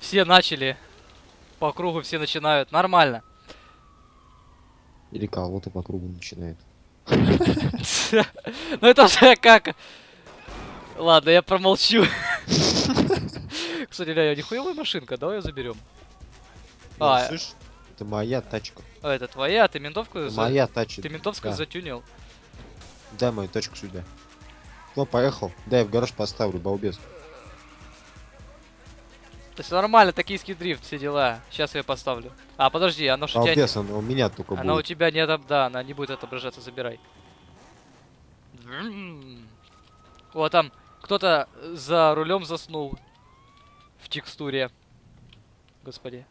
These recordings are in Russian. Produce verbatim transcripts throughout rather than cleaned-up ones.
Все начали. По кругу все начинают. Нормально. Или кого-то по кругу начинает. Ну это уже как... Ладно, я промолчу. Кстати, ля, нихуевая машинка, давай ее заберем. Ну, А, слышь, это моя тачка. а, это твоя, ты ментовку Это за... моя тачка. Ты ментовскую Да. затюнил. Дай мою тачку сюда. Ну, поехал. Дай в гараж поставлю, балбес. То есть нормально, токийский дрифт, все дела. Сейчас я поставлю. А, подожди, оно ж у тебя... Балбес, она у меня только Она у будет. тебя не отоб... Да, она не будет отображаться, забирай. Вот там кто-то за рулем заснул. В текстуре. Господи.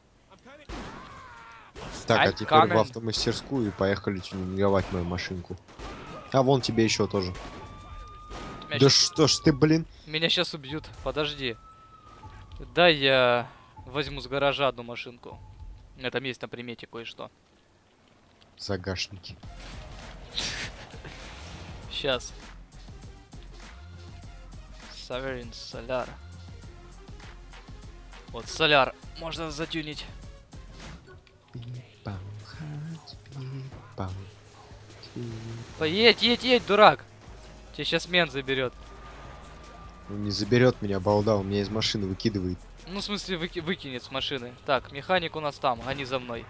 Так, а I'm теперь coming. в автомастерскую и поехали тюнинговать мою машинку. А вон тебе еще тоже. Меня Да щас- что ж ты, блин? Меня сейчас убьют. Подожди. Дай я возьму с гаража одну машинку. У меня там есть на примете кое-что. Загашники. Сейчас. Саверин, соляр. Вот, соляр. Можно затюнить. Поедь, едь, едь, дурак. Тебе сейчас мент заберет. Он не заберет меня, балда, он меня из машины выкидывает. Ну, в смысле, выки- выкинет с машины. Так, механик у нас там, гони за мной.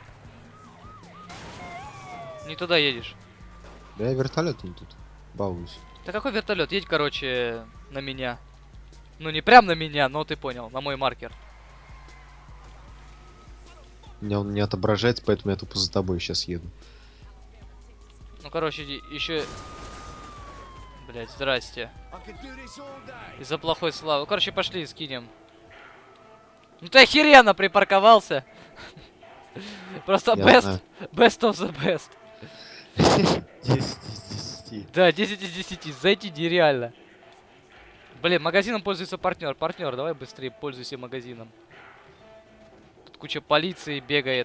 Не туда едешь. Да я вертолетом тут балуюсь. Да какой вертолет? Едь, короче, на меня. Ну, не прям на меня, но ты понял, на мой маркер. Меня он не отображается, поэтому я тупо за тобой сейчас еду. Ну, короче, еще... Блять, здрасте. Из-за плохой славы. Короче, пошли, скинем. Ну ты охеренно припарковался. Просто Я best, знаю. best of the best. десять из десяти. Да, десять из десяти. Зайти нереально. Блин, магазином пользуется партнер. Партнер, давай быстрее пользуйся магазином. Тут куча полиции бегает.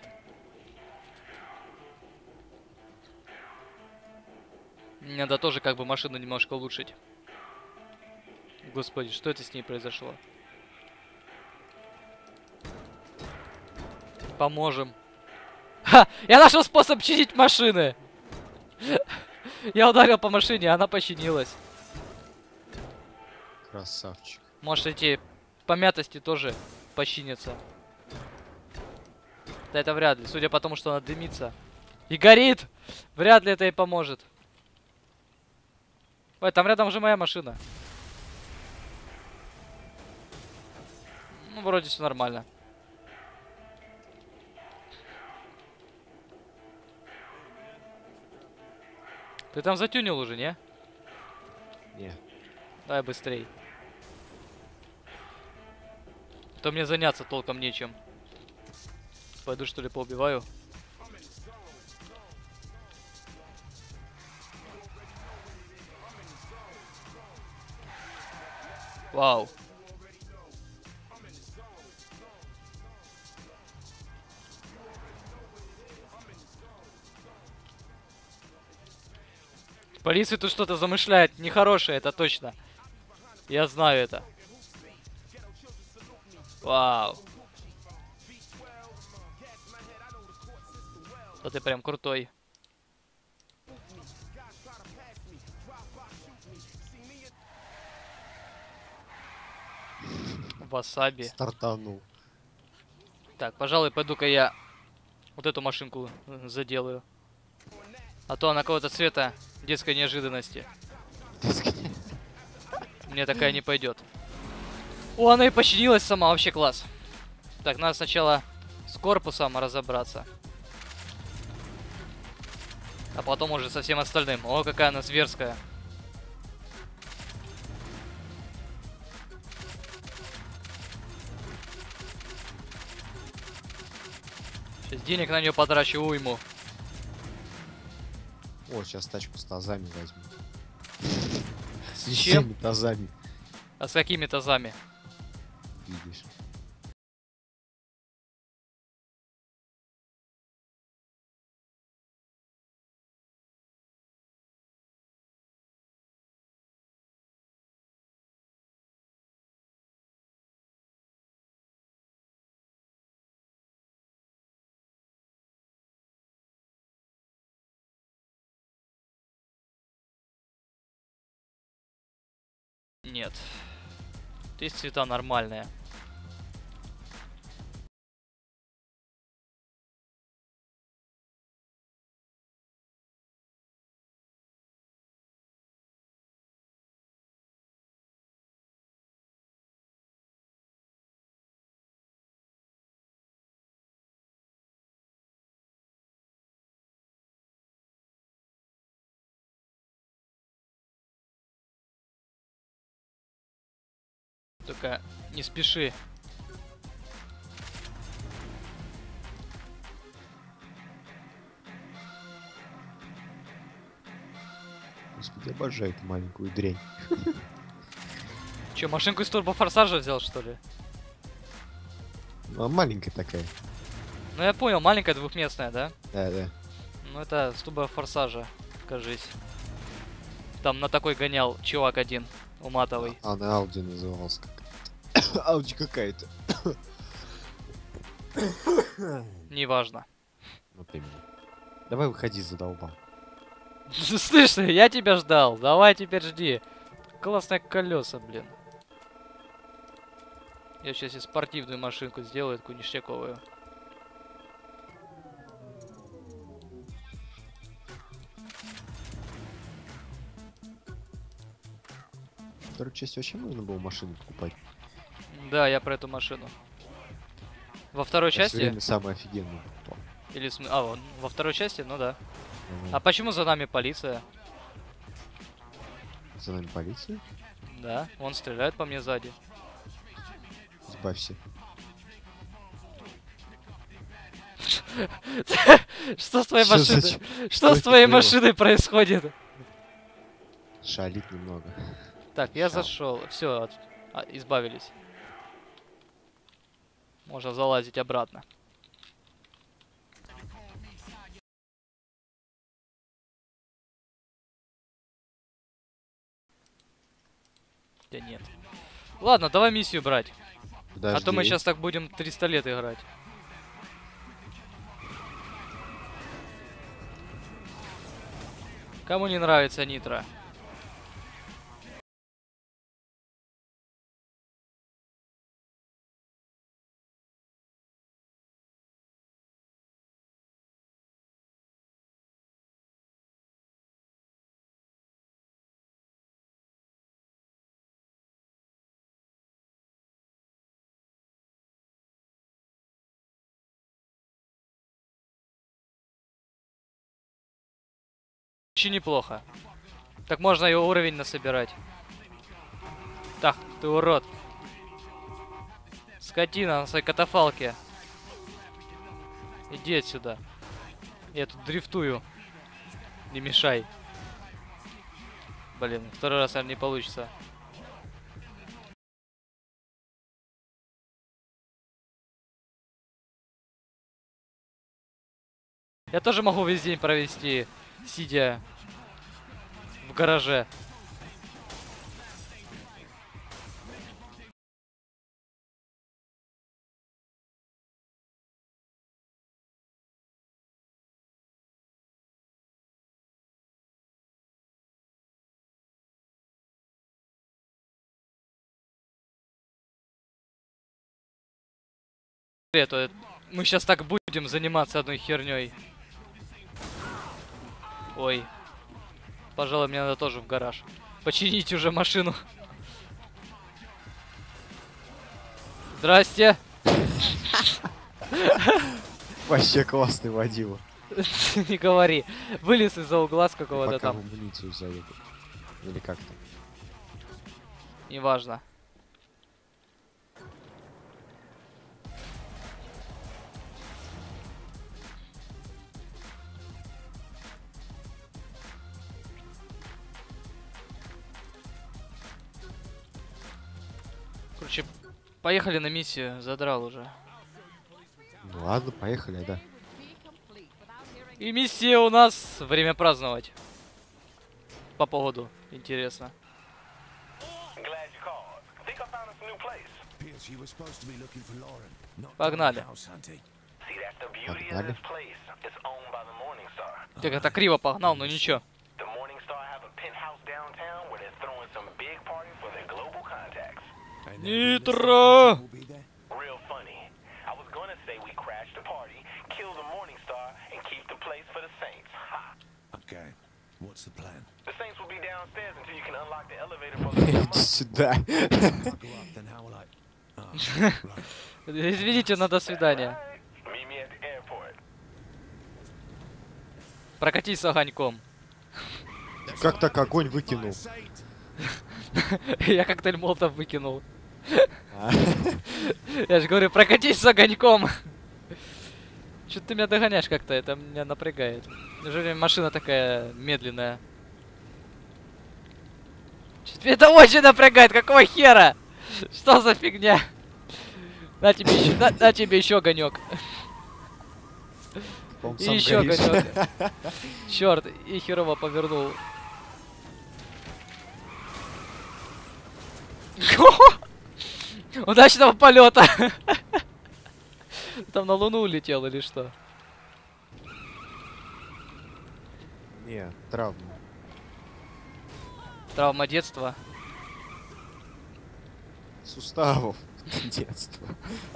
Мне надо тоже как бы машину немножко улучшить. Господи, что это с ней произошло? Поможем. Ха! Я нашел способ чинить машины! Я ударил по машине, она починилась. Красавчик. Может, эти помятости тоже починятся. Да это вряд ли, судя по тому, что она дымится. И горит! Вряд ли это и поможет. Ой, там рядом уже моя машина. Ну, вроде все нормально. Ты там затюнил уже, не? Не. Давай быстрей. То мне заняться толком нечем. Пойду что ли поубиваю. Вау. Полиция тут что-то замышляет нехорошее, это точно. Я знаю это. Вау. Да ты прям крутой. Васаби. Стартанул. Так, пожалуй, пойду-ка я вот эту машинку заделаю. А то она какого-то цвета детской неожиданности. Мне такая не пойдет. О, она и починилась сама, вообще класс. Так, надо сначала с корпусом разобраться. А потом уже со всем остальным. О, какая она зверская. Сейчас денег на нее потрачу уйму. О, сейчас тачку с тазами возьму. С С чем? всеми тазами. А с какими тазами? Видишь. Нет. Здесь цвета нормальные. Только не спеши. Господи, обожаю эту маленькую дрянь. Че, машинку из турбофорсажа взял, что ли? Ну, а маленькая такая. Ну я понял, маленькая двухместная, да? Да, да. Ну это с турбофорсажа, кажись. Там на такой гонял чувак один, уматовый. А, на Ауди назывался как. Ауди какая-то. Неважно. Вот именно. Давай выходи, задолбал. Слышь, я тебя ждал. Давай теперь жди. Классные колеса, блин. Я сейчас и спортивную машинку сделаю, такую ништяковую. Вторую часть вообще можно было машину покупать. Да, я про эту машину. Во второй Я всё части? время самое офигенное покупал. Или см- а, вон, во второй части, ну да. Ага. А почему за нами полиция? За нами полиция? Да, он стреляет по мне сзади. Избавься. Что с твоей Чё за машиной? ч- Что что с это твоей было? машиной происходит? Шалит немного. Так, я Шал. зашел. Все, избавились. Можно залазить обратно. Да нет. Ладно, давай миссию брать. Подожди. А то мы сейчас так будем триста лет играть. Кому не нравится нитро? Очень неплохо. Так можно и уровень насобирать. Так, ты урод. Скотина на своей катафалке. Иди отсюда. Я тут дрифтую. Не мешай. Блин, второй раз, наверное, не получится. Я тоже могу весь день провести, сидя в гараже. Это, мы сейчас так будем заниматься одной херней. Ой. Пожалуй, мне надо тоже в гараж. Починить уже машину. Здрасте. Вообще классный водила. Не говори. Вылез из-за угла с какого-то Пока там. в амуницию заедут. Или как там. Неважно. Короче, поехали на миссию. Задрал уже. Ну ладно, поехали, да. И миссия у нас время праздновать. По поводу. Интересно. Погнали. Погнали. Так это криво погнал, но ничего. Нитро! Real funny. I was gonna say we crash the party, kill the Morning Star, and keep the place for the Saints. Ha! Okay, what's the plan? The Saints will be downstairs until you can unlock the elevator for them. Иди сюда. If I go up, then how will I? Oh, right. Извините, но до свидания. Meet me at the airport. Прокатись с огоньком. Как так огонь выкинул? Я коктейль молотов выкинул. А, Я же говорю, прокатись с огоньком. Что ты меня догоняешь как-то, это меня напрягает. Неужели машина такая медленная? Чё-то меня это очень напрягает, какого хера? Что за фигня? На тебе еще, на, на тебе еще огонек. по-моему, И сам еще горишь. огонек. Черт, и херово повернул. Удачного полета! Там на Луну улетел или что? Не, травма. Травма детства. Суставов. Детство.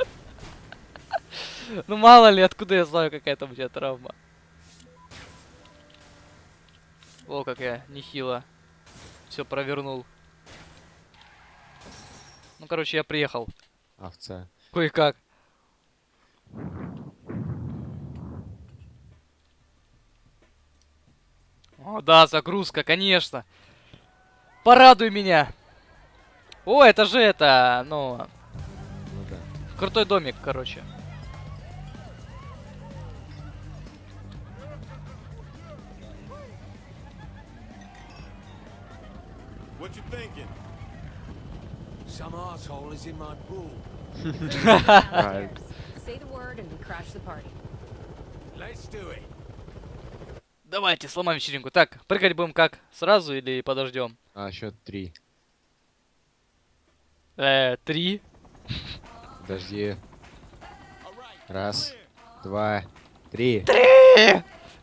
Ну мало ли, откуда я знаю, какая там у тебя травма. О, как я нехило. Все провернул. Ну, короче, я приехал. Овца. Кое-как. О, да, загрузка, конечно. Порадуй меня. О, это же это, ну, Ну да. крутой домик, короче. What you thinking? Some asshole is in my pool. Правильно. Say the word and we crash the party. Let's do it. Давайте, сломаем вечеринку. Так, прыгать будем как? Сразу или подождем? А, счет три. Э, три. Подожди. Раз, два, три. Три!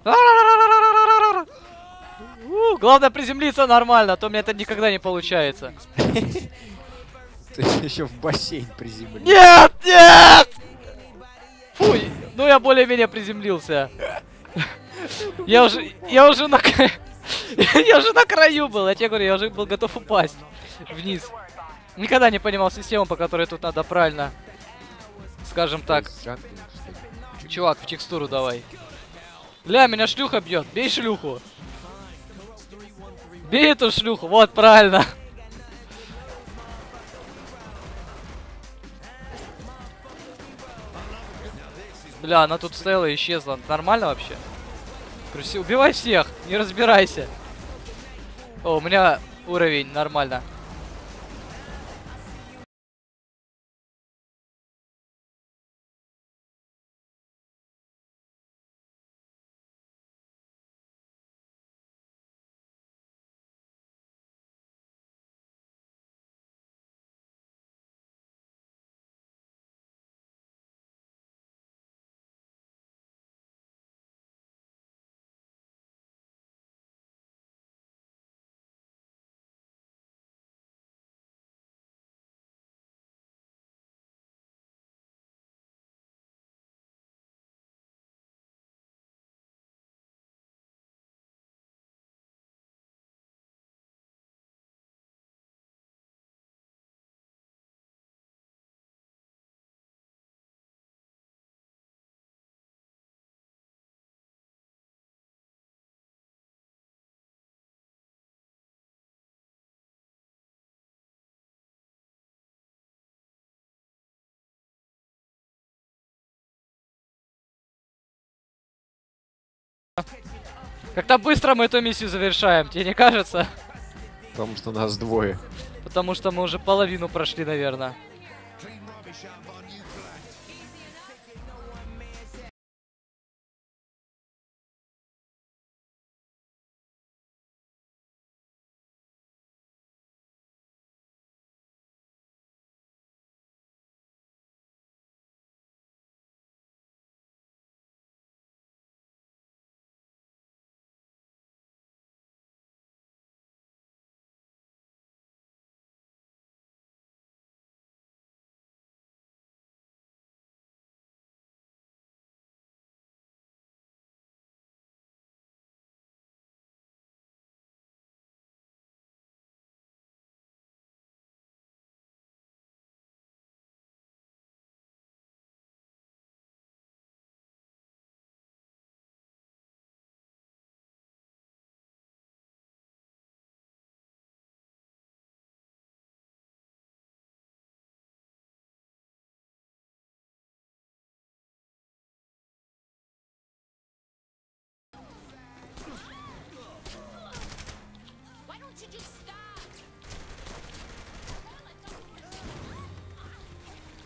У, главное приземлиться нормально, а то у меня это никогда не получается. Ты еще в бассейн приземлил. Нет, нет! Фуй, ну я более-менее приземлился. Я уже, я уже на, кра- я уже на краю был, я тебе говорю, я уже был готов упасть вниз. Никогда не понимал систему, по которой тут надо правильно, скажем так. Чувак, в текстуру давай. Ля, меня шлюха бьет, бей шлюху. Бей эту шлюху, вот, правильно. Бля, она тут стояла и исчезла. Нормально вообще? Красиво. Убивай всех, не разбирайся. О, у меня уровень, нормально. Как-то быстро мы эту миссию завершаем, тебе не кажется? Потому что нас двое. Потому что мы уже половину прошли, наверное.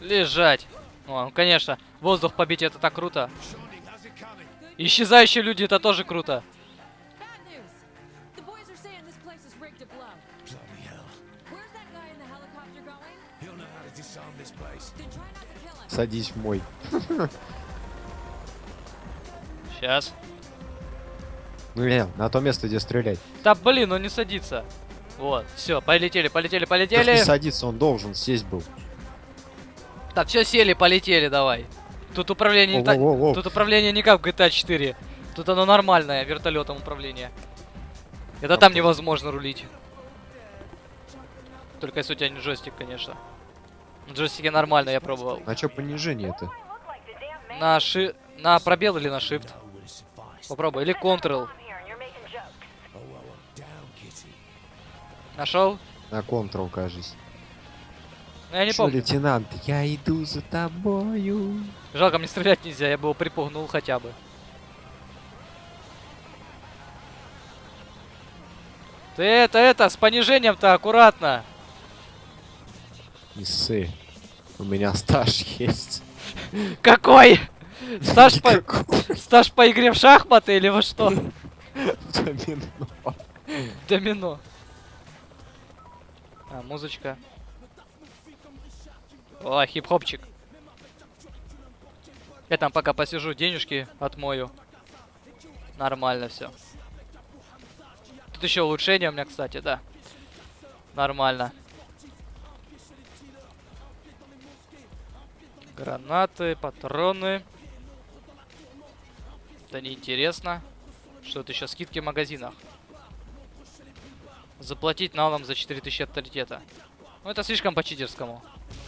Лежать. О, ну, конечно, воздух побить это так круто. Исчезающие люди это тоже круто. Bad news. The boys are saying this place is rigged to blow. Bloody hell. Where's that guy in the helicopter going? He'll know how to disarm this place. Then try not to kill him. Садись в мой. Сейчас. Ну, не, на то место, где стрелять. Да блин, он не садится. Вот, все, полетели, полетели, Так не полетели. садится, он должен сесть был. Так, все, сели, полетели, давай. Тут управление не та- Воу-воу-воу. Тут управление не как в джи ти эй четыре. Тут оно нормальное, вертолетом управление. Это там невозможно рулить. Только если у тебя не джойстик, конечно. На джойстике нормально, я пробовал. На чё понижение-то? На ши... На пробел или на shift? Попробуй. Или Ctrl. Oh, well, I'm down, Kitty. Нашел? На Ctrl, кажется. Ну, я не Чё, помню. лейтенант, я иду за тобою. Жалко, мне стрелять нельзя, я бы его припугнул хотя бы. Ты это, это, с понижением-то аккуратно. Не ссы. У меня стаж есть. Какой? Стаж по... Какой? Стаж по игре в шахматы или во что? Домино. Домино. А, музычка. О, хип-хопчик. Я там пока посижу, денежки отмою. Нормально все. Тут еще улучшение у меня, кстати, да. Нормально. Гранаты, патроны. Это неинтересно. Что это еще? Скидки в магазинах. Заплатить налом за четыре тысячи авторитета. Ну это слишком по-читерскому.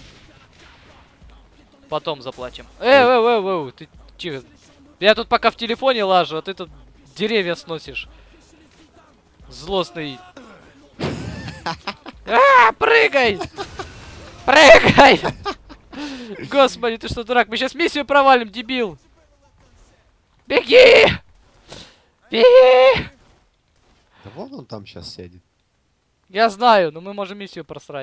Потом заплатим. Эй, эй, эй, эй, ты тихо. Я тут пока в телефоне лажу, а ты тут деревья сносишь. Злостный. А, прыгай! Прыгай! Господи, ты что, дурак? Мы сейчас миссию провалим, дебил! Беги! Беги! Да вон он там сейчас сядет. Я знаю, но мы можем миссию просрать.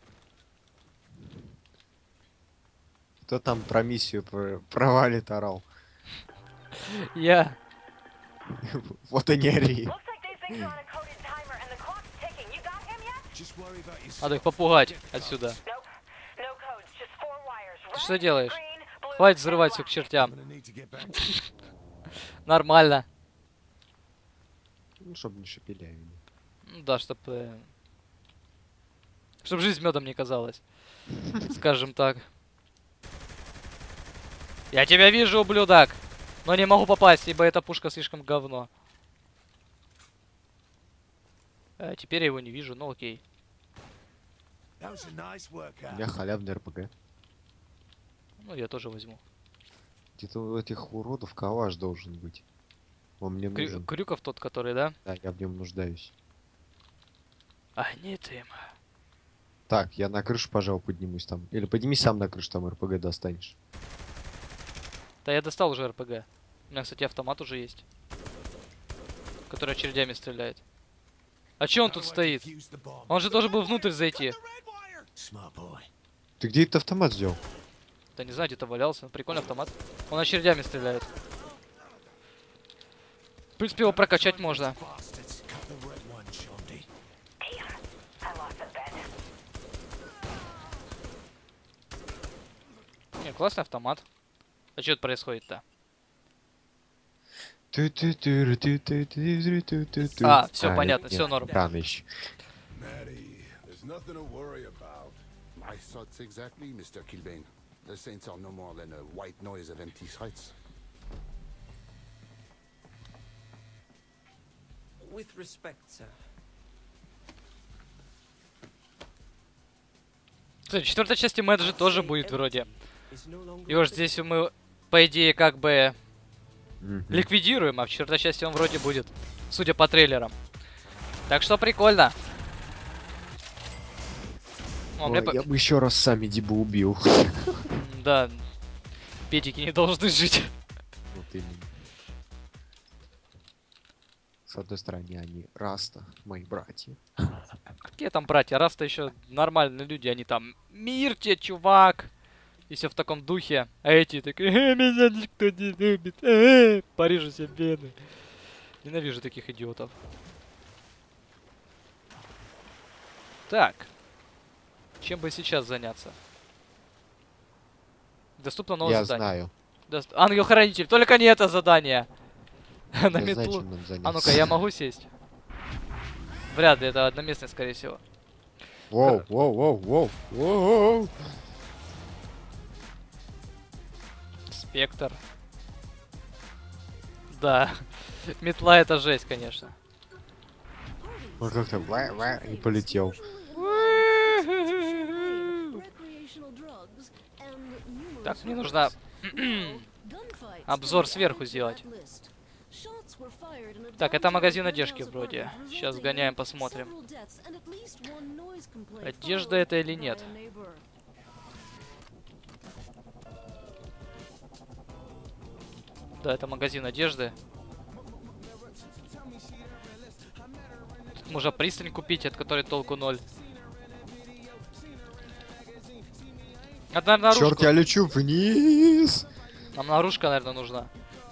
Кто там про миссию про- провалит орал? Я. Вот и не ори. Just worry about yourself. Надо их попугать отсюда. Ты что делаешь? Хватит взрывать все к чертям. I'm gonna need to get back. Нормально. Ну, чтобы не шепелявили. Ну да, чтоб... э, Чтоб жизнь медом не казалась. Скажем так. Я тебя вижу, ублюдок! Но не могу попасть, ибо эта пушка слишком говно. А теперь я его не вижу, ну окей. That was a nice У workout. меня халявный РПГ. Ну я тоже возьму. Где-то у этих уродов калаш должен быть. Он мне Крю- нужен. Крюков тот, который, да? Да, я в нем нуждаюсь. А, нет им. Так, я на крышу, пожалуй, поднимусь там. Или поднимись сам на крышу, там РПГ достанешь. Да я достал уже РПГ. У меня, кстати, автомат уже есть. Который очередями стреляет. А че он тут стоит? Defuse the bomb. Он же должен был внутрь зайти. Smart boy. Ты где этот автомат взял? Да не знаю, где-то валялся. Прикольный автомат. Он очередями стреляет. В принципе, его прокачать можно. Bastards. Cut the red one, Shondi. Не, классный автомат. А что это происходит-то? А, всё понятно, всё норм. Рано еще. Maddie, there's nothing to worry about. My thoughts exactly, Mister Kilbane. The Saints are no more than a white noise of empty threats. With respect, sir. Кстати, в четвертой части Мэджи тоже будет вроде. Is no longer Его же здесь мы, по идее, как бы Мгм. ликвидируем, а в четвертой части он вроде будет, судя по трейлерам. Так что прикольно. О, мне Ой, по- я бы еще раз сами Дибу убил. М, Да, педики не должны жить. Вот именно. С одной стороны, они Раста, мои братья. Какие там братья? Раз-то еще нормальные люди, они там мир тебе, чувак. И все в таком духе. А эти такие, э, меня никто не любит. Э, порежу себе вены. Ненавижу таких идиотов. Так. Чем бы сейчас заняться? Доступно новое Я задание. знаю. Дост... Ангел-хранитель, только не это задание. На Я знаю, метлу. чем нам заняться. А ну-ка, я могу сесть? Вряд ли, это одноместный, скорее всего. Воу, воу, воу, воу, воу. Спектр. Да. Метла это жесть, конечно. Он как-то ва- ва- и полетел. Так, мне нужно обзор сверху сделать. Так, это магазин одежки вроде. Сейчас сгоняем, посмотрим. Одежда это или нет? Да, это магазин одежды. Тут можно пристань купить, от которой толку ноль. Это, наверное, наружку. Черт, я лечу вниз. Нам наружка, наверное, нужна.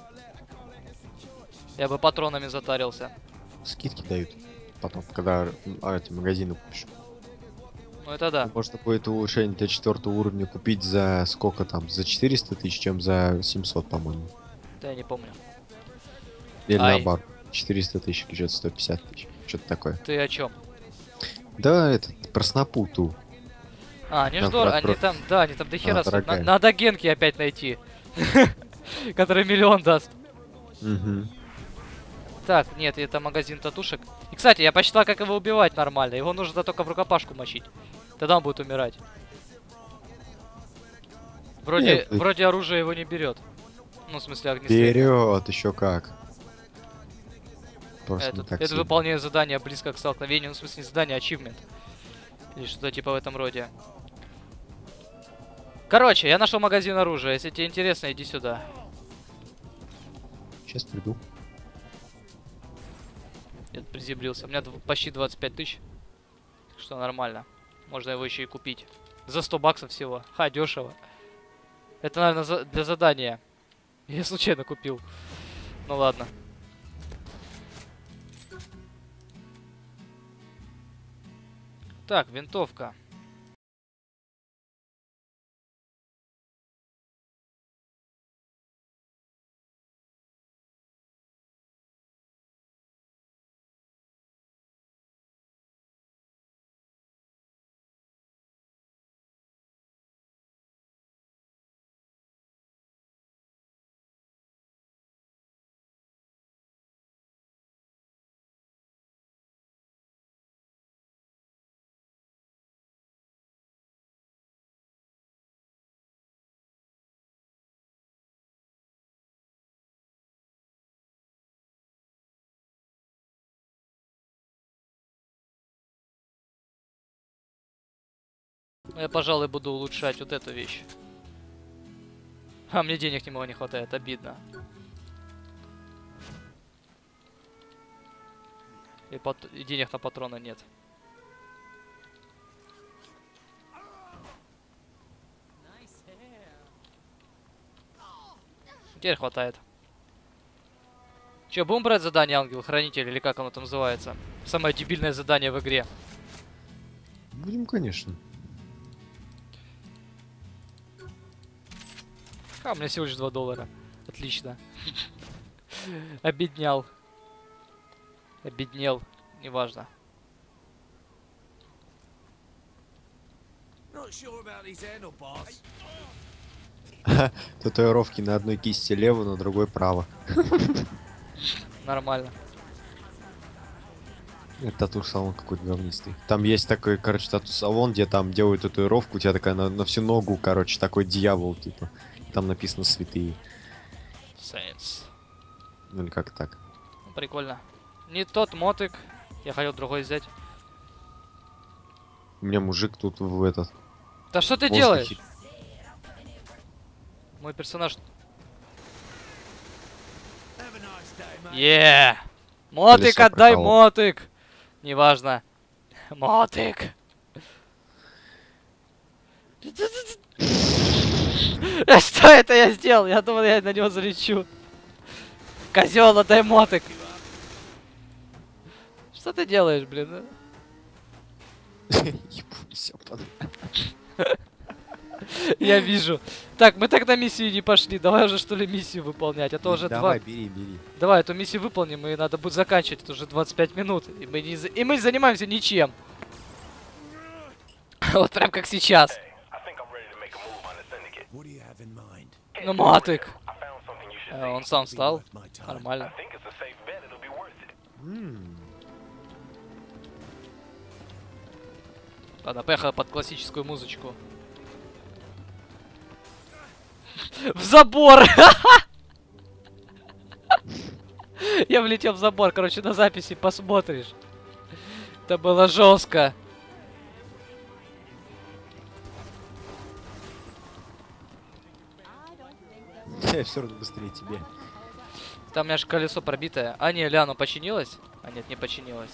Я бы патронами затарился. Скидки дают. Потом, когда а, эти магазины купишь. Ну это да. Можно будет улучшение до четвертого уровня купить за сколько там? За четыреста тысяч, чем за семьсот, по-моему. Да я не помню. Или Ай. наоборот. четыреста тысяч, что-то сто пятьдесят тысяч. Что-то такое. Ты о чем? Да, это про снопу. А, они Да, ж дор- про- они про- там, да, они там дохера. А, стоят. На- дорогая. Надо генки опять найти. Который миллион даст. Угу. Так, нет, это магазин татушек. И, кстати, я посчитал, как его убивать нормально. Его нужно только в рукопашку мочить. Тогда он будет умирать. Вроде, Нет, ты- вроде оружие его не берет. Ну, в смысле, огнестрел. Вперед, еще как. Просто не Это, так это сильно. выполнение задания близко к столкновению. Ну, в смысле, не задание, а ачивмент. Или что-то типа в этом роде. Короче, я нашел магазин оружия. Если тебе интересно, иди сюда. Сейчас приду. Я тут приземлился. У меня дв- почти двадцать пять тысяч. Что нормально. Можно его еще и купить. За сто баксов всего. Ха, дешево. Это, наверное, за- для задания. Я случайно купил. Ну ладно. Так, винтовка. Я, пожалуй, буду улучшать вот эту вещь. А, мне денег немного не хватает, обидно. И, пат- и денег на патроны нет. Теперь хватает. Че, будем брать задание Ангел-Хранитель, или как оно там называется? Самое дебильное задание в игре. Будем, конечно. А, у меня всего лишь два доллара. Отлично. Обеднял. Обеднел. Неважно. Not sure about these handlebars. Татуировки на одной кисти лево, на другой право. Нормально. Это тату-салон какой-то говнистый. Там есть такой, короче, тату-салон, где там делают татуировку, у тебя такая на, на всю ногу, короче, такой дьявол, типа. Там написано святые. Saints. Ну или как так. Ну, прикольно. Не тот мотик. Я хотел другой взять. У меня мужик тут в этот... Да что ты воздухе. делаешь? Мой персонаж... Have a nice day, mate. Е! Мотик, Колесо отдай проколол. мотик! Неважно. Мотик! Что это я сделал? Я думал, я на него залечу. Козел, отдай мотик. Что ты делаешь, блин? Все подряд. Я вижу. Так, мы так на миссию не пошли. Давай уже что ли миссию выполнять, а то уже Давай, два... бери, бери. Давай, эту миссию выполним, и надо будет заканчивать. Это уже двадцать пять минут. И мы, не... за- и мы занимаемся ничем. Вот прям как сейчас. I think I'm ready to make a move on the syndicate. What do you have in mind? Ну, мотик. I found something you should Э, see. Он сам встал. Worth my time. I Нормально. think it's a safe bet. It'll be worth it. М, Ладно, поехала под классическую музычку. В забор! Я влетел в забор, короче, на записи посмотришь. Это было жестко. Я все равно быстрее тебе. Там у меня же колесо пробитое. А, не, ля, оно починилось? А, нет, не починилось.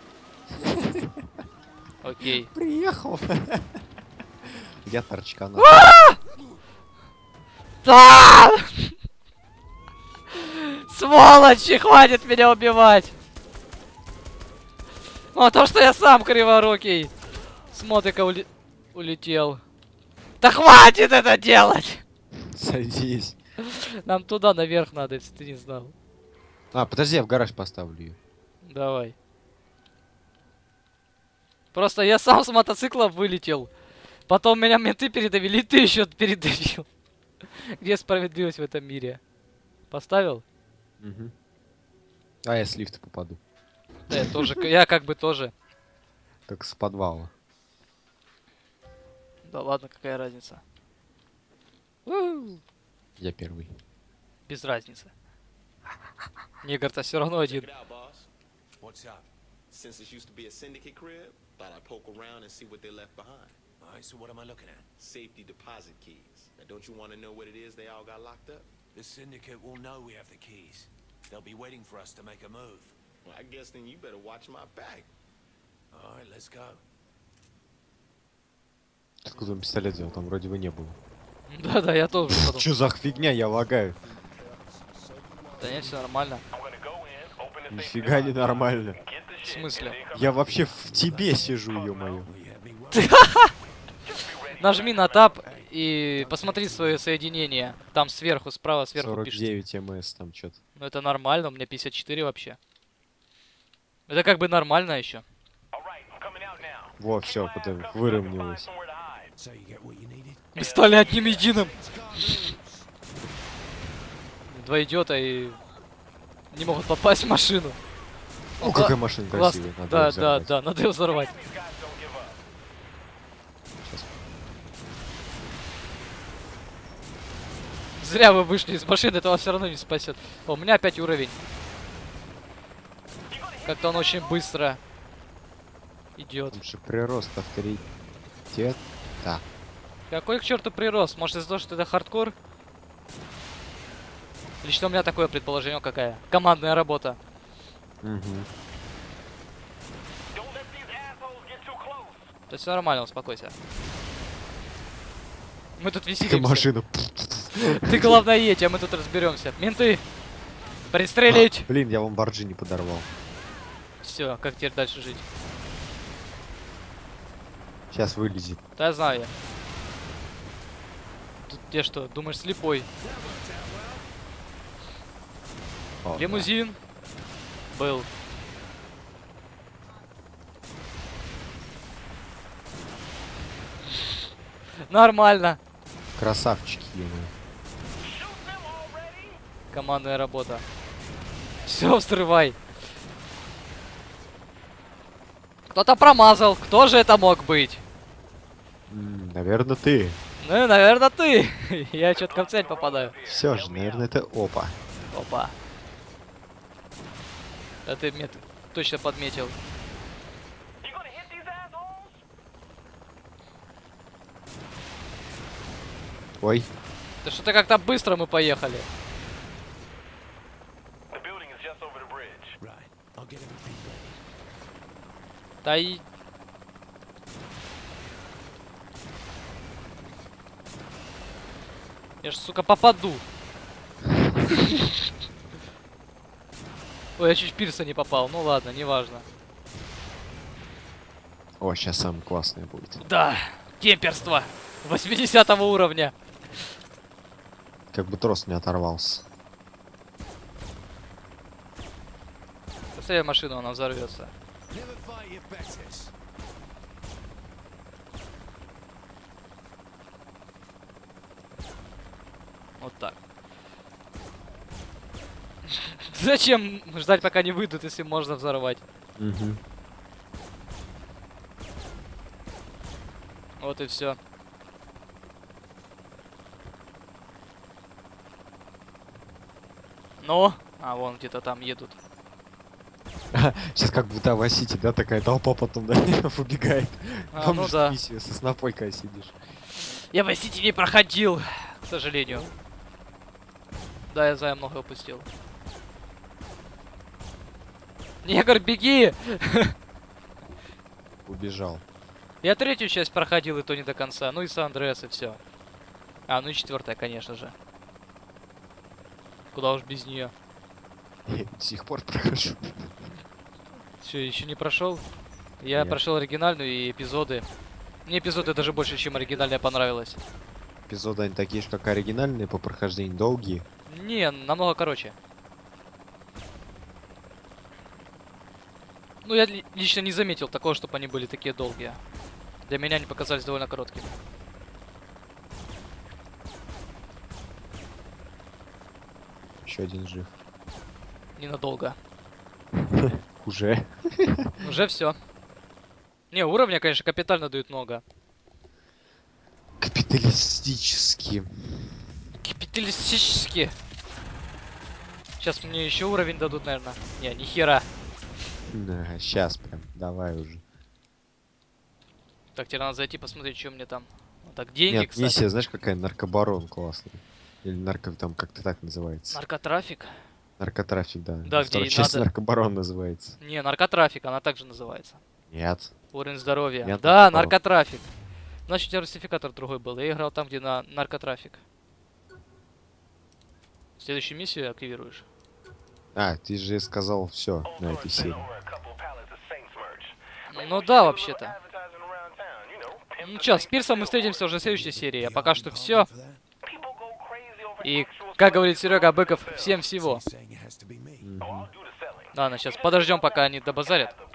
Окей. Приехал. Я торчка на. Да! Сволочи, хватит меня убивать! О, то, что я сам криворукий. С мотика ули- улетел. Да хватит это делать! Садись. Нам туда наверх надо, если ты не знал. А, подожди, я в гараж поставлю ее. Давай. Просто я сам с мотоцикла вылетел. Потом меня менты передавили, и ты еще передавил. Где справедливость в этом мире? Поставил? Угу. А я с лифта попаду. Да, я тоже, я как бы тоже. Как с подвала. Да ладно, какая разница. У, Я первый. Без разницы. Негр-то все равно один. Check it out, boss. What's up? Since this used to be a syndicate crib, thought I'd poke around and see what they left behind. Alright, so what am I looking at? Safety deposit keys. Now, don't you want to know what it is they all got locked up? The syndicate will know we have the keys. They'll be waiting for us to make a move. Well, I guess then you better watch my back. Alright, let's go. Откуда он пистолет взял? Там вроде бы не было. Да-да, я тоже подумал. Чё за фигня? Я лагаю. Да нет, все нормально. I'm gonna go in, open the safe Нифига не нормально. get the В shit, смысле? and then come Я вообще в тебе сижу, ё-моё. Well, you had me worried. Нажми на тап и посмотри свое соединение. Там сверху, справа, сверху сорок пишет. девять МС там что-то. Ну это нормально, у меня пятьдесят четыре вообще. Это как бы нормально еще. Alright, I'm coming out now. Во, все, выровнялось. Somewhere to hide. So you get what you needed? Мы стали одним единым. Два идиота и не могут попасть в машину. О, кла- какая машина классно. красивая. Надо Да, её да, взорвать. да, надо ее взорвать. These guys don't give up. Сейчас. Зря вы вышли из машины, это вас все равно не спасет. О, у меня опять уровень. Как-то он очень быстро идет. Там же прирост авторитет. Да. Какой к черту прирост? Может из-за того, что это хардкор? Лично у меня такое предположение какая. Командная работа. Угу. Don't let these assholes get too close. То есть нормально, успокойся. Мы тут Такая веселимся. машина. Ты главное едь, а мы тут разберемся. Менты! Пристрелить! Блин, я вам барджи не подорвал. Все, как теперь дальше жить? Сейчас вылезет. Да я знаю я. Тут те что, думаешь слепой? О, Лимузин был. Нормально. да. Красавчики, ё-моё. Командная работа. Все, взрывай. Кто-то промазал. Кто же это мог быть? М, Наверное, ты. Ну, наверное, ты. Я четко в цель попадаю. Все же, наверное, это опа. Опа. Да ты мне т- точно подметил. You gonna hit these assholes? Ой. Да что-то как-то быстро мы поехали. The building is just over the bridge. Right. I'll get everything ready. Да и... Я ж, сука, попаду. Ой, я чуть в Пирса не попал. Ну ладно, неважно. О, сейчас самое классное будет. Да, кемперство восьмидесятого уровня. Как бы трос не оторвался. Поставь машину, она взорвется. Never fight your betters. Вот так. Зачем ждать, пока не выйдут, если можно взорвать? Угу. Вот и все. Ну, а вон где-то там едут. Сейчас как будто в Сити, да, такая толпа потом, да, выбегает. А, Там ну же да. миссия со снопойкой сидишь. Я в Сити не проходил, к сожалению. Да, я знаю, много упустил. Негр, беги! Убежал. Я третью часть проходил, и то не до конца. Ну и Сан-Андреас, и все. А, ну и четвертая, конечно же. Куда уж без нее. Я до сих пор прохожу. Все, еще не прошел. Я Нет. прошел оригинальную и эпизоды. Мне эпизоды даже больше, чем оригинальная понравилась. Эпизоды они такие же, как оригинальные, по прохождению долгие. Не, намного короче. Ну, я ли- лично не заметил такого, чтобы они были такие долгие. Для меня они показались довольно короткими. Еще один жив. Ненадолго. Уже. Уже все. Не, уровня, конечно, капитально дают много. Капиталистически. Капиталистически. Сейчас мне еще уровень дадут, наверное. Не, ни хера. Да, сейчас прям, давай уже. Так, теперь надо зайти посмотреть, что мне там. Вот так, деньги, Нет, кстати. миссия, знаешь, какая? Наркобарон классный. Или нарко, там как-то так называется. Наркотрафик? Наркотрафик, да. Да, Вторая где часть надо- наркобарон называется. Не, наркотрафик, она также называется. Нет. Уровень здоровья. Нет, да, наркотрафик. наркотрафик. Значит, у тебя русификатор другой был. Я играл там, где на наркотрафик. Следующую миссию активируешь. А, ты же сказал все на этой серии. Ну да, вообще-то. Ну чё, с Пирсом мы встретимся уже в следующей серии. А пока что все. И, как говорит Серега Быков, всем всего. Saying it has to be me. Ладно, сейчас подождем, пока они добазарят.